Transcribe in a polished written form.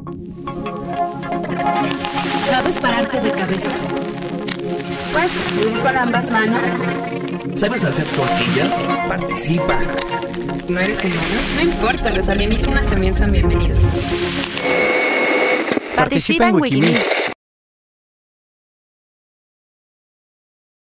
¿Sabes pararte de cabeza? ¿Puedes escribir con ambas manos? ¿Sabes hacer tortillas? Participa. ¿No eres humano? No importa, los alienígenas también son bienvenidos. Participa en Wikimil.